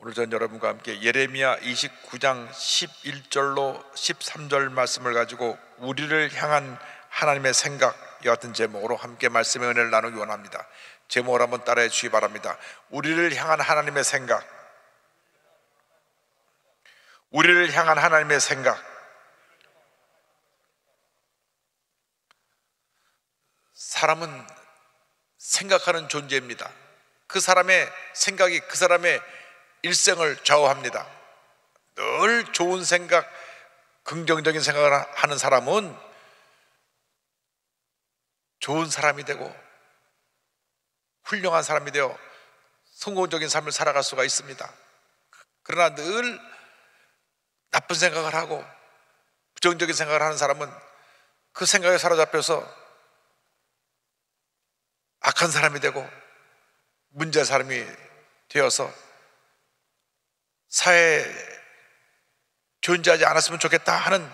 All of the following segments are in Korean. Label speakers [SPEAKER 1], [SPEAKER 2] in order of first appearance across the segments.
[SPEAKER 1] 오늘 전 여러분과 함께 예레미야 29장 11절로 13절 말씀을 가지고 우리를 향한 하나님의 생각, 이 같은 제목으로 함께 말씀의 은혜를 나누기 원합니다. 제목을 한번 따라해 주시기 바랍니다. 우리를 향한 하나님의 생각. 우리를 향한 하나님의 생각. 사람은 생각하는 존재입니다. 그 사람의 생각이 그 사람의 일생을 좌우합니다. 늘 좋은 생각, 긍정적인 생각을 하는 사람은 좋은 사람이 되고 훌륭한 사람이 되어 성공적인 삶을 살아갈 수가 있습니다. 그러나 늘 나쁜 생각을 하고 부정적인 생각을 하는 사람은 그 생각에 사로잡혀서 악한 사람이 되고 문제의 사람이 되어서 사회에 존재하지 않았으면 좋겠다 하는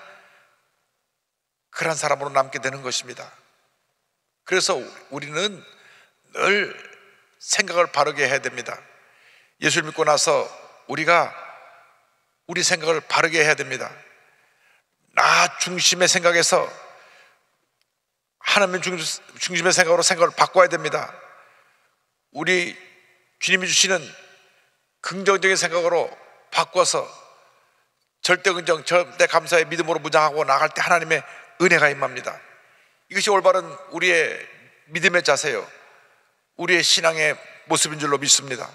[SPEAKER 1] 그런 사람으로 남게 되는 것입니다. 그래서 우리는 늘 생각을 바르게 해야 됩니다. 예수를 믿고 나서 우리가 우리 생각을 바르게 해야 됩니다. 나 중심의 생각에서 하나님 중심의 생각으로 생각을 바꿔야 됩니다. 우리 주님이 주시는 긍정적인 생각으로 바꿔서 절대 긍정, 절대 감사의 믿음으로 무장하고 나갈 때 하나님의 은혜가 임합니다. 이것이 올바른 우리의 믿음의 자세요, 우리의 신앙의 모습인 줄로 믿습니다.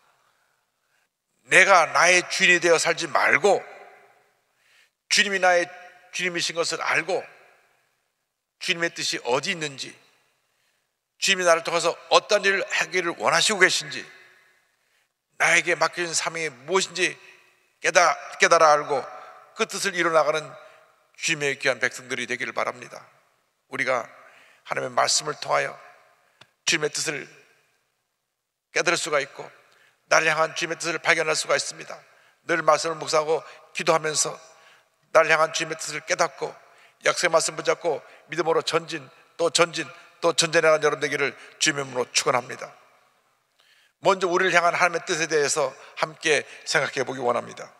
[SPEAKER 1] 내가 나의 주인이 되어 살지 말고 주님이 나의 주님이신 것을 알고 주님의 뜻이 어디 있는지, 주님이 나를 통해서 어떤 일을 하기를 원하시고 계신지, 나에게 맡겨진 사명이 무엇인지 깨달아 알고 그 뜻을 이뤄나가는 주님의 귀한 백성들이 되기를 바랍니다. 우리가 하나님의 말씀을 통하여 주님의 뜻을 깨달을 수가 있고 나를 향한 주님의 뜻을 발견할 수가 있습니다. 늘 말씀을 묵상하고 기도하면서 나를 향한 주님의 뜻을 깨닫고 약속의 말씀 붙잡고 믿음으로 전진 또 전진해가는 여러분 되기를 주님의 이름으로 축원합니다. 먼저 우리를 향한 하나님의 뜻에 대해서 함께 생각해 보기 원합니다.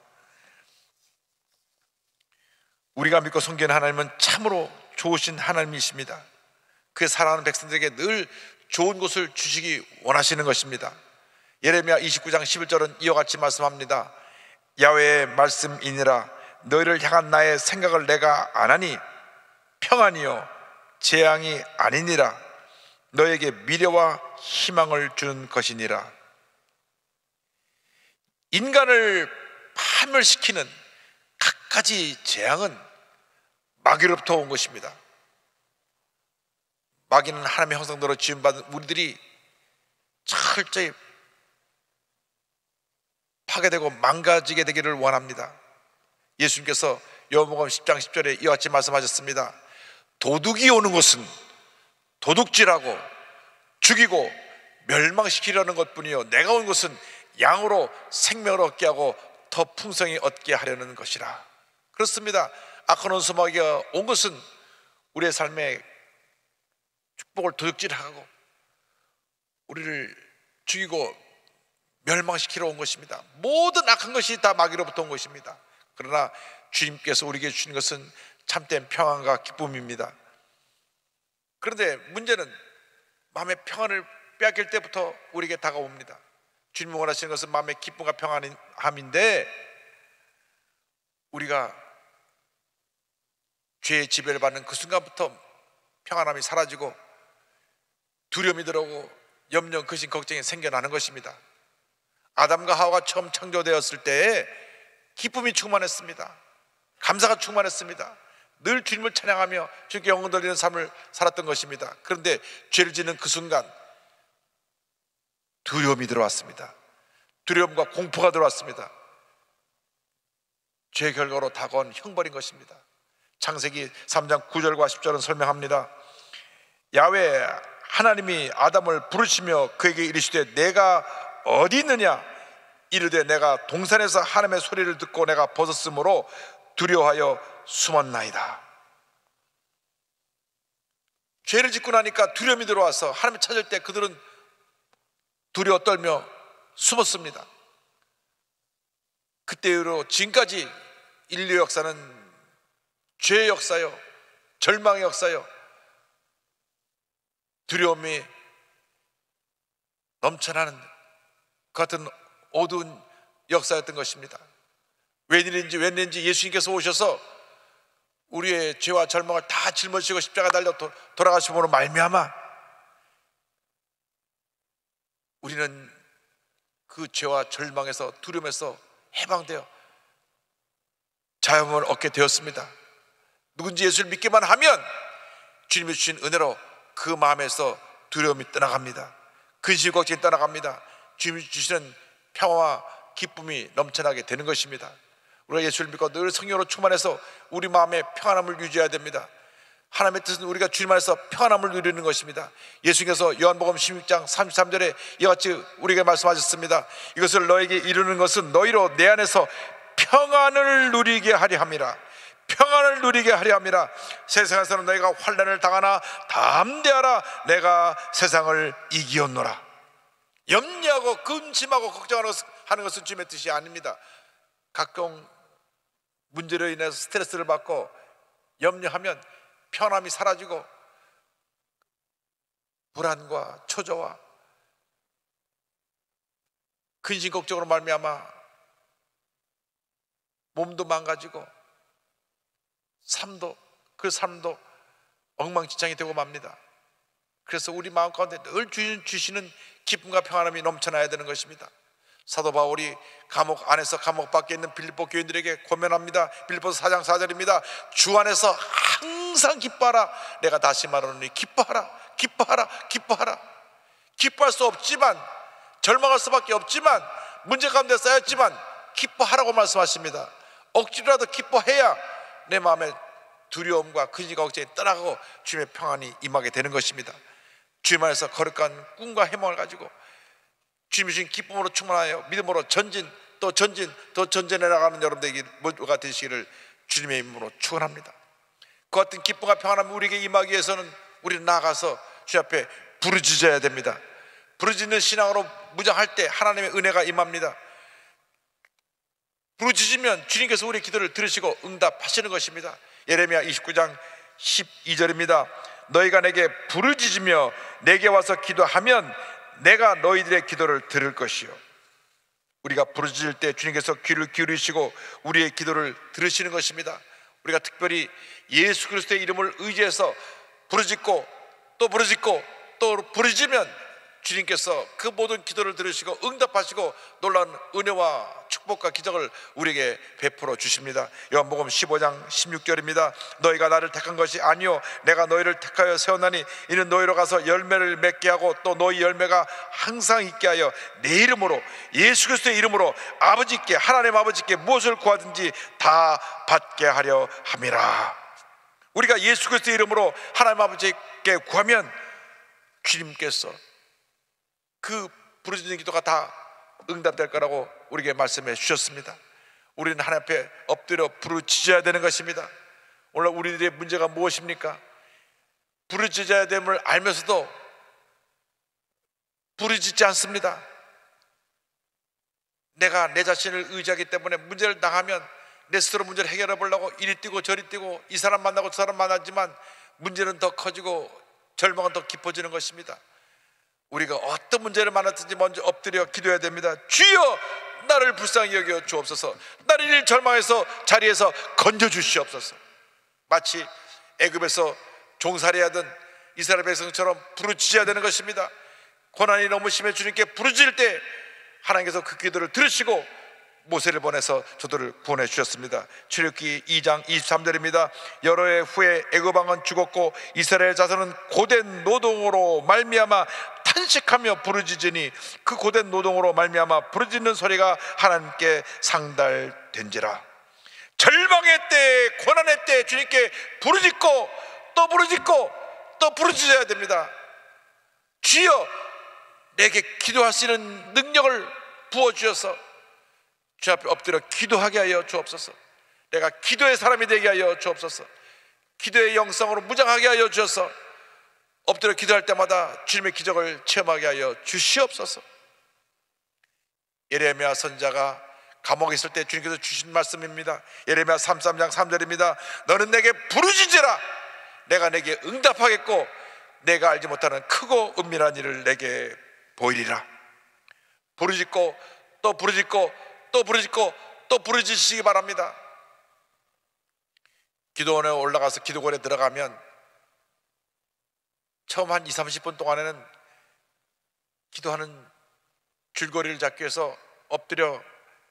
[SPEAKER 1] 우리가 믿고 섬기는 하나님은 참으로 좋으신 하나님이십니다. 그의 사랑하는 백성들에게 늘 좋은 것을 주시기 원하시는 것입니다. 예레미야 29장 11절은 이와 같이 말씀합니다. 야훼의 말씀이니라. 너희를 향한 나의 생각을 내가 아나니 평안이요 재앙이 아니니라. 너에게 미래와 희망을 주는 것이니라. 인간을 파멸시키는 갖가지 재앙은 마귀로부터 온 것입니다. 마귀는 하나님의 형상대로 지음받은 우리들이 철저히 파괴되고 망가지게 되기를 원합니다. 예수님께서 요한복음 10장 10절에 이와 같이 말씀하셨습니다. 도둑이 오는 것은 도둑질하고 죽이고 멸망시키려는 것뿐이요 내가 온 것은 양으로 생명을 얻게 하고 더 풍성히 얻게 하려는 것이라. 그렇습니다. 악한 원수마귀가 온 것은 우리의 삶에 축복을 도둑질하고 우리를 죽이고 멸망시키러 온 것입니다. 모든 악한 것이 다 마귀로부터 온 것입니다. 그러나 주님께서 우리에게 주신 것은 참된 평안과 기쁨입니다. 그런데 문제는 마음의 평안을 빼앗길 때부터 우리에게 다가옵니다. 주님이 원하시는 것은 마음의 기쁨과 평안함인데 우리가 죄의 지배를 받는 그 순간부터 평안함이 사라지고 두려움이 들어오고 염려, 근심, 걱정이 생겨나는 것입니다. 아담과 하와가 처음 창조되었을 때에 기쁨이 충만했습니다. 감사가 충만했습니다. 늘 주님을 찬양하며 주님께 영광 돌리는 삶을 살았던 것입니다. 그런데 죄를 짓는 그 순간 두려움이 들어왔습니다. 두려움과 공포가 들어왔습니다. 죄의 결과로 다가온 형벌인 것입니다. 창세기 3장 9절과 10절은 설명합니다. 야훼 하나님이 아담을 부르시며 그에게 이르시되 내가 어디 있느냐? 이르되 내가 동산에서 하나님의 소리를 듣고 내가 벗었으므로 두려워하여 숨었나이다. 죄를 짓고 나니까 두려움이 들어와서 하나님을 찾을 때 그들은 두려워 떨며 숨었습니다. 그때 이후로 지금까지 인류 역사는 죄의 역사요, 절망의 역사요, 두려움이 넘쳐나는 그 같은 어두운 역사였던 것입니다. 웬일인지 예수님께서 오셔서 우리의 죄와 절망을 다 짊어지시고 십자가 달려 돌아가심으로 말미암아 우리는 그 죄와 절망에서, 두려움에서 해방되어 자유함을 얻게 되었습니다. 누군지 예수를 믿기만 하면 주님이 주신 은혜로 그 마음에서 두려움이 떠나갑니다. 근심 걱정이 떠나갑니다. 주님이 주시는 평화와 기쁨이 넘쳐나게 되는 것입니다. 우리가 예수를 믿고 늘 성령으로 충만해서 우리 마음에 평안함을 유지해야 됩니다. 하나님의 뜻은 우리가 주님 안에서 평안함을 누리는 것입니다. 예수님께서 요한복음 16장 33절에 이와 같이 우리에게 말씀하셨습니다. 이것을 너에게 이루는 것은 너희로 내 안에서 평안을 누리게 하려 함이라. 평안을 누리게 하려 함이라. 세상에서는 너희가 환난을 당하나 담대하라. 내가 세상을 이기었노라. 염려하고 근심하고 걱정하는 것은 주님의 뜻이 아닙니다. 각종 문제로 인해서 스트레스를 받고 염려하면 편함이 사라지고 불안과 초조와 근심 걱정으로 말미암아 몸도 망가지고 그 삶도 엉망진창이 되고 맙니다. 그래서 우리 마음 가운데 늘 주시는 기쁨과 평안함이 넘쳐나야 되는 것입니다. 사도 바울이 감옥 안에서 감옥 밖에 있는 빌립보 교인들에게 권면합니다. 빌립보서 4장 4절입니다. 주 안에서 항상 기뻐하라. 내가 다시 말하노니 기뻐하라, 기뻐하라, 기뻐하라. 기뻐할 수 없지만, 절망할 수밖에 없지만, 문제 가운데 쌓였지만 기뻐하라고 말씀하십니다. 억지로라도 기뻐해야 내 마음에 두려움과 근심과 걱정이 떠나가고 주님의 평안이 임하게 되는 것입니다. 주님 안에서 거룩한 꿈과 희망을 가지고 주님이 주신 기쁨으로 충만하여 믿음으로 전진 또 전진해 나가는 여러분들에게 모두가 되시기를 주님의 이름으로 축원합니다. 그 같은 기쁨과 평안함이 우리에게 임하기 위해서는 우리는 나아가서 주님 앞에 부르짖어야 됩니다. 부르짖는 신앙으로 무장할 때 하나님의 은혜가 임합니다. 부르짖으면 주님께서 우리의 기도를 들으시고 응답하시는 것입니다. 예레미야 29장 12절입니다. 너희가 내게 부르짖으며 내게 와서 기도하면 내가 너희들의 기도를 들을 것이요. 우리가 부르짖을 때 주님께서 귀를 기울이시고 우리의 기도를 들으시는 것입니다. 우리가 특별히 예수 그리스도의 이름을 의지해서 부르짖고 또 부르짖으면 주님께서 그 모든 기도를 들으시고 응답하시고 놀라운 은혜와 축복과 기적을 우리에게 베풀어 주십니다. 요한복음 15장 16절입니다. 너희가 나를 택한 것이 아니요 내가 너희를 택하여 세웠나니 이는 너희로 가서 열매를 맺게 하고 또 너희 열매가 항상 있게 하여 내 이름으로 예수 그리스도의 이름으로 아버지께 하나님 아버지께 무엇을 구하든지 다 받게 하려 함이라. 우리가 예수 그리스도의 이름으로 하나님 아버지께 구하면 주님께서 그 부르짖는 기도가 다 응답될 거라고 우리에게 말씀해 주셨습니다. 우리는 하나님 앞에 엎드려 부르짖어야 되는 것입니다. 오늘 우리들의 문제가 무엇입니까? 부르짖어야 됨을 알면서도 부르짖지 않습니다. 내가 내 자신을 의지하기 때문에 문제를 당하면 내 스스로 문제를 해결해 보려고 이리 뛰고 저리 뛰고 이 사람 만나고 저 사람 만나지만 문제는 더 커지고 절망은 더 깊어지는 것입니다. 우리가 어떤 문제를 만났든지 먼저 엎드려 기도해야 됩니다. 주여 나를 불쌍히 여겨 주옵소서. 나를 이 절망에서 자리에서 건져 주시옵소서. 마치 애굽에서 종살이하던 이스라엘 백성처럼 부르짖어야 되는 것입니다. 고난이 너무 심해 주님께 부르짖을 때 하나님께서 그 기도를 들으시고 모세를 보내서 저들을 구원해 주셨습니다. 출애굽기 2장 23절입니다. 여러 해 후에 애굽 왕은 죽었고 이스라엘 자손은 고된 노동으로 말미암아 탄식하며 부르짖으니 그 고된 노동으로 말미암아 부르짖는 소리가 하나님께 상달된지라. 절망의 때, 고난의 때 주님께 부르짖고 또 부르짖어야 됩니다. 주여 내게 기도할 수 있는 능력을 부어주셔서 주 앞에 엎드려 기도하게 하여 주옵소서. 내가 기도의 사람이 되게 하여 주옵소서. 기도의 영성으로 무장하게 하여 주셔서 엎드려 기도할 때마다 주님의 기적을 체험하게 하여 주시옵소서. 예레미야 선지자가 감옥에 있을 때 주님께서 주신 말씀입니다. 예레미야 33장 3절입니다. 너는 내게 부르짖으라. 내가 내게 응답하겠고 내가 알지 못하는 크고 은밀한 일을 내게 보이리라. 부르짖고 또 부르짖고 또 부르짖고 또 부르짖으시기 바랍니다. 기도원에 올라가서 기도원에 들어가면 처음 한 20-30분 동안에는 기도하는 줄거리를 잡기 위해서 엎드려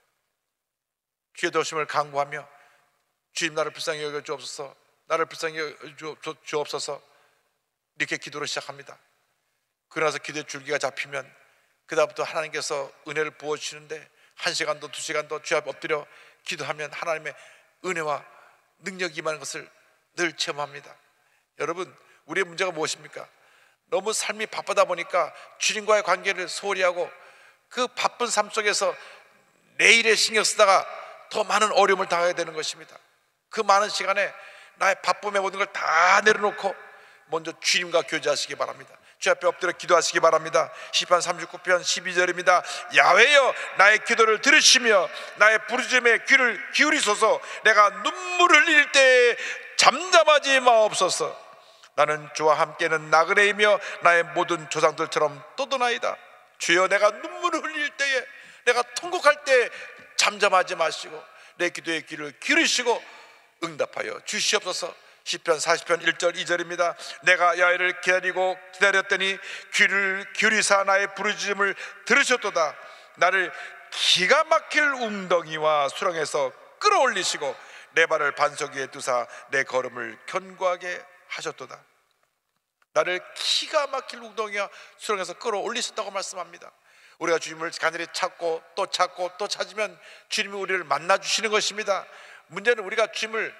[SPEAKER 1] 주의 도심을 간구하며 주님 나를 불쌍히 여겨 주옵소서, 나를 불쌍히 여겨 주옵소서, 이렇게 기도를 시작합니다. 그러나서 기도의 줄기가 잡히면 그 다음부터 하나님께서 은혜를 부어주시는데 1시간도 2시간도 주 앞에 엎드려 기도하면 하나님의 은혜와 능력이 임하는 것을 늘 체험합니다. 여러분, 우리의 문제가 무엇입니까? 너무 삶이 바쁘다 보니까 주님과의 관계를 소홀히 하고 그 바쁜 삶 속에서 내일에 신경 쓰다가 더 많은 어려움을 당하게 되는 것입니다. 그 많은 시간에 나의 바쁨의 모든 걸 다 내려놓고 먼저 주님과 교제하시기 바랍니다. 주 앞에 엎드려 기도하시기 바랍니다. 시편 39편 12절입니다. 야훼여 나의 기도를 들으시며 나의 부르짖음에 귀를 기울이소서. 내가 눈물을 흘릴 때에 잠잠하지 마옵소서. 나는 주와 함께는 나그네이며 나의 모든 조상들처럼 떠도나이다. 주여, 내가 눈물을 흘릴 때에, 내가 통곡할 때 잠잠하지 마시고 내 기도에 귀를 기울이시고 응답하여 주시옵소서. 시편 40편 1절 2절입니다. 내가 야훼를 기다렸더니 귀를 기울이사 나의 부르짖음을 들으셨도다. 나를 기가 막힐 웅덩이와 수렁에서 끌어올리시고 내 발을 반석 위에 두사 내 걸음을 견고하게 하셨도다. 나를 기가 막힐 웅덩이와 수렁에서 끌어올리셨다고 말씀합니다. 우리가 주님을 간절히 찾고 또 찾고 또 찾으면 주님이 우리를 만나 주시는 것입니다. 문제는 우리가 주님을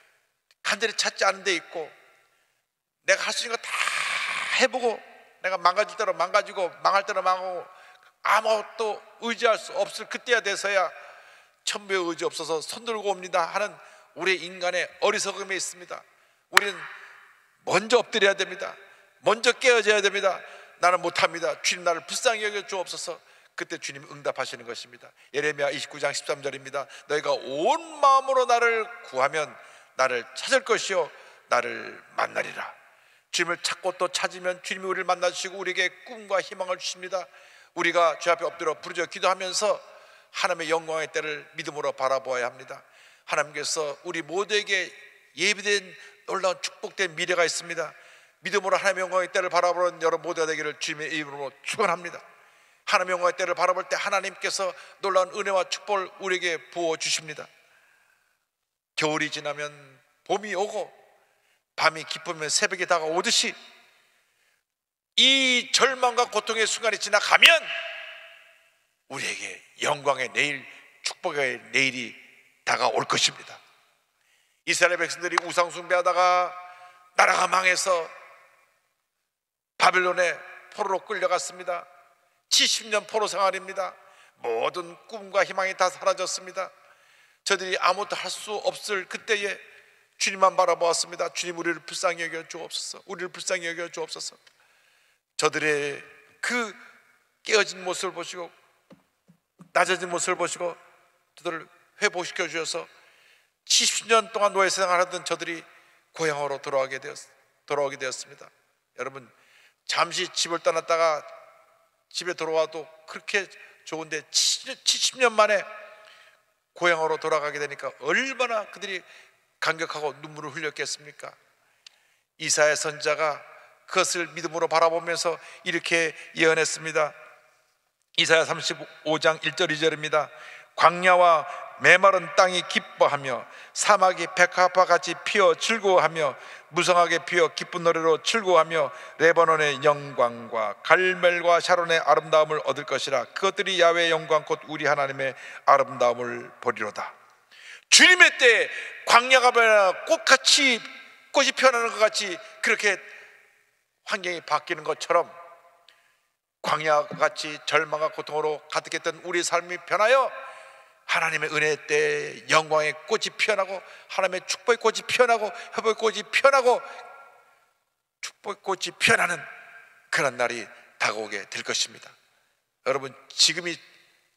[SPEAKER 1] 간절히 찾지 않은 데 있고 내가 할 수 있는 거 다 해보고 내가 망가질 대로 망가지고 망할 대로 망하고 아무것도 의지할 수 없을 그때야 돼서야 천부의 의지 없어서 손들고 옵니다 하는 우리 인간의 어리석음이 있습니다. 우리는 먼저 엎드려야 됩니다. 먼저 깨어져야 됩니다. 나는 못합니다. 주님 나를 불쌍히 여겨 주옵소서. 그때 주님 응답하시는 것입니다. 예레미야 29장 13절입니다. 너희가 온 마음으로 나를 구하면 나를 찾을 것이요 나를 만나리라. 주님을 찾고 또 찾으면 주님이 우리를 만나주시고 우리에게 꿈과 희망을 주십니다. 우리가 주 앞에 엎드려 부르짖어 기도하면서 하나님의 영광의 때를 믿음으로 바라보아야 합니다. 하나님께서 우리 모두에게 예비된 놀라운 축복된 미래가 있습니다. 믿음으로 하나님의 영광의 때를 바라보는 여러분 모두가 되기를 주님의 이름으로 축원합니다. 하나님의 영광의 때를 바라볼 때 하나님께서 놀라운 은혜와 축복을 우리에게 부어주십니다. 겨울이 지나면 봄이 오고 밤이 깊으면 새벽이 다가오듯이 이 절망과 고통의 순간이 지나가면 우리에게 영광의 내일, 축복의 내일이 다가올 것입니다. 이스라엘 백성들이 우상 숭배하다가 나라가 망해서 바벨론의 포로로 끌려갔습니다. 70년 포로 생활입니다. 모든 꿈과 희망이 다 사라졌습니다. 저들이 아무것도 할 수 없을 그때에 주님만 바라보았습니다. 주님, 우리를 불쌍히 여겨 주옵소서. 우리를 불쌍히 여겨 주옵소서. 저들의 그 깨어진 모습을 보시고 낮아진 모습을 보시고 저들을 회복시켜 주셔서 70년 동안 노예 생활하던 저들이 고향으로 돌아오게 되었습니다. 여러분, 잠시 집을 떠났다가 집에 돌아와도 그렇게 좋은데 70년 만에 고향으로 돌아가게 되니까 얼마나 그들이 감격하고 눈물을 흘렸겠습니까? 이사야 선지자가 그것을 믿음으로 바라보면서 이렇게 예언했습니다. 이사야 35장 1절 2절입니다. 광야와 메마른 땅이 기뻐하며 사막이 백합화 같이 피어 즐거워하며 무성하게 피어 기쁜 노래로 즐거워하며 레바논의 영광과 갈멜과 샤론의 아름다움을 얻을 것이라. 그것들이 야훼의 영광 곧 우리 하나님의 아름다움을 보리로다. 주님의 때에 광야가 변하여 꽃같이 꽃이 피어나는 것 같이 그렇게 환경이 바뀌는 것처럼 광야같이 절망과 고통으로 가득했던 우리 삶이 변하여 하나님의 은혜 때 영광의 꽃이 피어나고 하나님의 축복의 꽃이 피어나고 회복의 꽃이 피어나고 축복의 꽃이 피어나는 그런 날이 다가오게 될 것입니다. 여러분, 지금이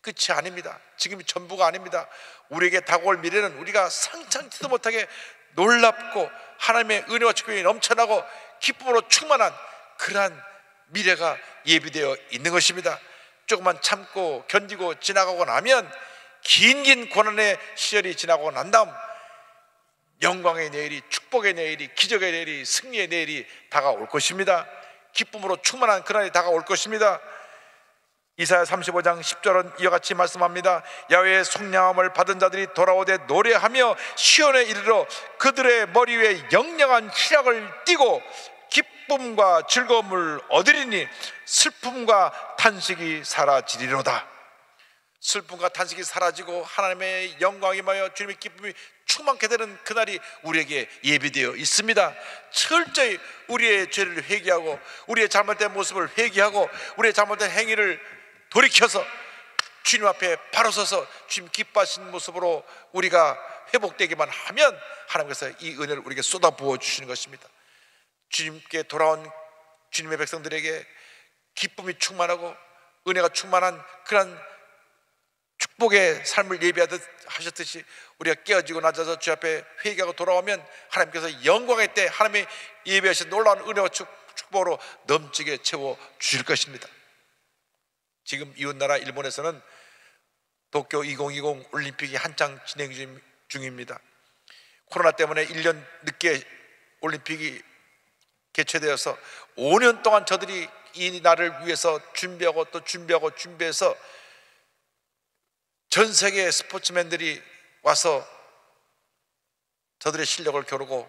[SPEAKER 1] 끝이 아닙니다. 지금이 전부가 아닙니다. 우리에게 다가올 미래는 우리가 상상치도 못하게 놀랍고 하나님의 은혜와 축복이 넘쳐나고 기쁨으로 충만한 그러한 미래가 예비되어 있는 것입니다. 조금만 참고 견디고 지나가고 나면 긴 고난의 시절이 지나고 난 다음 영광의 내일이, 축복의 내일이, 기적의 내일이, 승리의 내일이 다가올 것입니다. 기쁨으로 충만한 그날이 다가올 것입니다. 이사야 35장 10절은 이와 같이 말씀합니다. 야훼의 속량함을 받은 자들이 돌아오되 노래하며 시온에 이르러 그들의 머리 위에 영영한 희락을 띠고 기쁨과 즐거움을 얻으리니 슬픔과 탄식이 사라지리로다. 슬픔과 탄식이 사라지고 하나님의 영광이 임하여 주님의 기쁨이 충만케 되는 그날이 우리에게 예비되어 있습니다. 철저히 우리의 죄를 회개하고 우리의 잘못된 모습을 회개하고 우리의 잘못된 행위를 돌이켜서 주님 앞에 바로 서서 주님 기뻐하시는 모습으로 우리가 회복되기만 하면 하나님께서 이 은혜를 우리에게 쏟아부어 주시는 것입니다. 주님께 돌아온 주님의 백성들에게 기쁨이 충만하고 은혜가 충만한 그런 축복의 삶을 예비하듯 하셨듯이 우리가 깨어지고 낮아서 주 앞에 회개하고 돌아오면 하나님께서 영광의 때 하나님의 예비하신 놀라운 은혜와 축복으로 넘치게 채워 주실 것입니다. 지금 이웃나라 일본에서는 도쿄 2020 올림픽이 한창 진행 중입니다. 코로나 때문에 1년 늦게 올림픽이 개최되어서 5년 동안 저들이 이 날을 위해서 준비하고 또 준비해서 전 세계 스포츠맨들이 와서 저들의 실력을 겨루고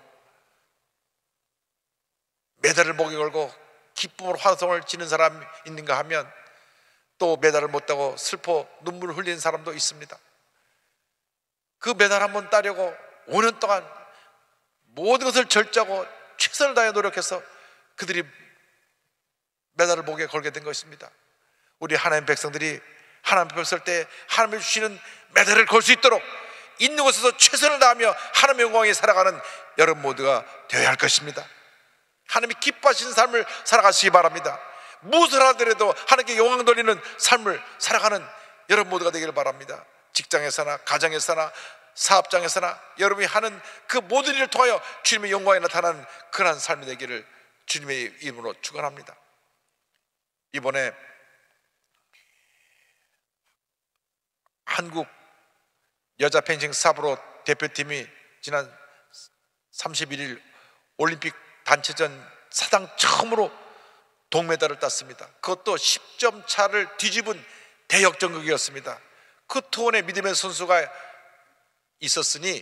[SPEAKER 1] 메달을 목에 걸고 기쁨으로 환성을 지는 사람이 있는가 하면 또 메달을 못 따고 슬퍼 눈물을 흘리는 사람도 있습니다. 그 메달 한번 따려고 5년 동안 모든 것을 절제하고 최선을 다해 노력해서 그들이 메달을 목에 걸게 된 것입니다. 우리 하나님 백성들이 하나님 앞에 설 때 하나님이 주시는 메달을 걸 수 있도록 있는 곳에서 최선을 다하며 하나님의 영광에 살아가는 여러분 모두가 되어야 할 것입니다. 하나님이 기뻐하시는 삶을 살아가시기 바랍니다. 무엇을 하더라도 하나님께 영광 돌리는 삶을 살아가는 여러분 모두가 되기를 바랍니다. 직장에서나 가정에서나 사업장에서나 여러분이 하는 그 모든 일을 통하여 주님의 영광이 나타나는 그러한 삶이 되기를 주님의 이름으로 축원합니다. 이번에 한국 여자 펜싱 사브로 대표팀이 지난 31일 올림픽 단체전 사상 처음으로 동메달을 땄습니다. 그것도 10점 차를 뒤집은 대역전극이었습니다. 그 투혼의 믿음의 선수가 있었으니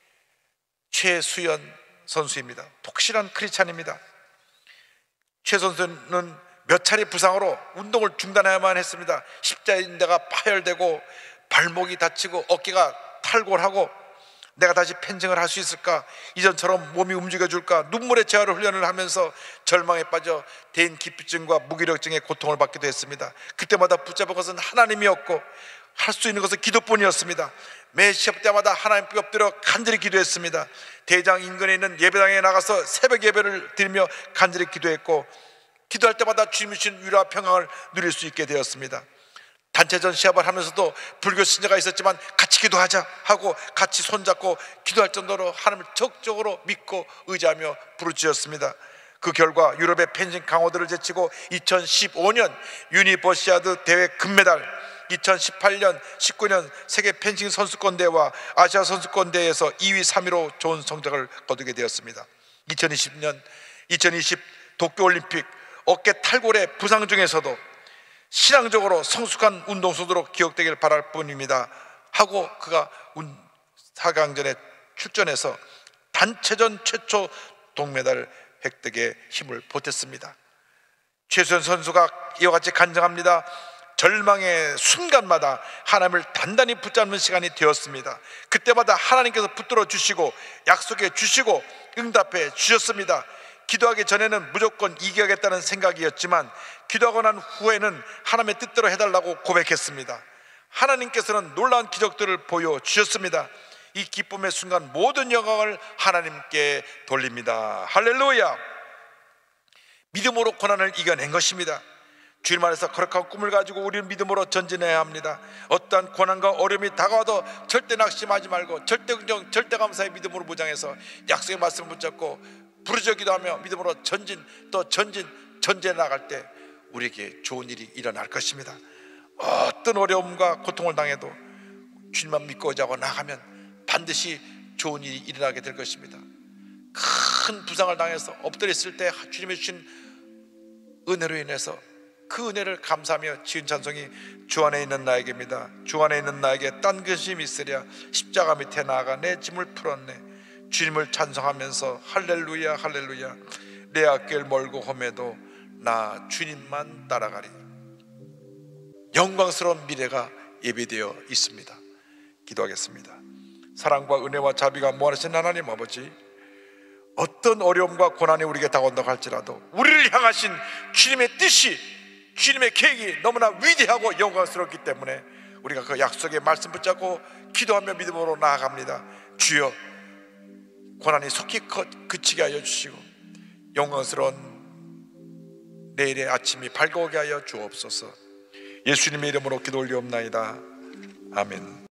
[SPEAKER 1] 최수연 선수입니다. 독실한 크리스찬입니다. 최 선수는 몇 차례 부상으로 운동을 중단해야만 했습니다. 십자인대가 파열되고 발목이 다치고 어깨가 탈골하고 내가 다시 펜싱을 할 수 있을까? 이전처럼 몸이 움직여줄까? 눈물의 재활을 훈련을 하면서 절망에 빠져 대인 기피증과 무기력증의 고통을 받기도 했습니다. 그때마다 붙잡은 것은 하나님이었고 할 수 있는 것은 기도뿐이었습니다. 매 시합 때마다 하나님께 엎드려 간절히 기도했습니다. 대장 인근에 있는 예배당에 나가서 새벽 예배를 드리며 간절히 기도했고 기도할 때마다 주님이 주신 위로와 평강을 누릴 수 있게 되었습니다. 단체전 시합을 하면서도 불교 신자가 있었지만 같이 기도하자 하고 같이 손잡고 기도할 정도로 하나님을 적극적으로 믿고 의지하며 부르짖었습니다. 그 결과 유럽의 펜싱 강호들을 제치고 2015년 유니버시아드 대회 금메달, 2018년, 19년 세계 펜싱 선수권 대회와 아시아 선수권 대회에서 2위, 3위로 좋은 성적을 거두게 되었습니다. 2020 도쿄올림픽 어깨 탈골의 부상 중에서도 신앙적으로 성숙한 운동선수로 기억되길 바랄 뿐입니다 하고 그가 4강전에 출전해서 단체전 최초 동메달 획득에 힘을 보탰습니다. 최수연 선수가 이와 같이 간증합니다. 절망의 순간마다 하나님을 단단히 붙잡는 시간이 되었습니다. 그때마다 하나님께서 붙들어 주시고 약속해 주시고 응답해 주셨습니다. 기도하기 전에는 무조건 이겨야겠다는 생각이었지만 기도하고 난 후에는 하나님의 뜻대로 해달라고 고백했습니다. 하나님께서는 놀라운 기적들을 보여주셨습니다. 이 기쁨의 순간 모든 영광을 하나님께 돌립니다. 할렐루야. 믿음으로 고난을 이겨낸 것입니다. 주님 안에서 거룩한 꿈을 가지고 우리는 믿음으로 전진해야 합니다. 어떠한 고난과 어려움이 다가와도 절대 낙심하지 말고 절대 긍정, 절대 감사의 믿음으로 무장해서 약속의 말씀을 붙잡고 부르짖어 기도하며 믿음으로 전진 또 전진해 나갈 때 우리에게 좋은 일이 일어날 것입니다. 어떤 어려움과 고통을 당해도 주님만 믿고 자고 나가면 반드시 좋은 일이 일어나게 될 것입니다. 큰 부상을 당해서 엎드려 있을 때 주님이 주신 은혜로 인해서 그 은혜를 감사하며 지은 찬송이 주 안에 있는 나에게입니다. 주 안에 있는 나에게 딴 근심이 있으랴 십자가 밑에 나아가 내 짐을 풀었네. 주님을 찬송하면서 할렐루야 할렐루야 내 앞길 멀고 험해도 나 주님만 따라가리. 영광스러운 미래가 예비되어 있습니다. 기도하겠습니다. 사랑과 은혜와 자비가 무한하신 하나님 아버지, 어떤 어려움과 고난이 우리에게 다가온다고 할지라도 우리를 향하신 주님의 뜻이, 주님의 계획이 너무나 위대하고 영광스럽기 때문에 우리가 그 약속의 말씀 붙잡고 기도하며 믿음으로 나아갑니다. 주여, 고난이 속히 그치게 하여 주시고 영광스러운 내일의 아침이 밝아오게 하여 주옵소서. 예수님의 이름으로 기도 올리옵나이다. 아멘.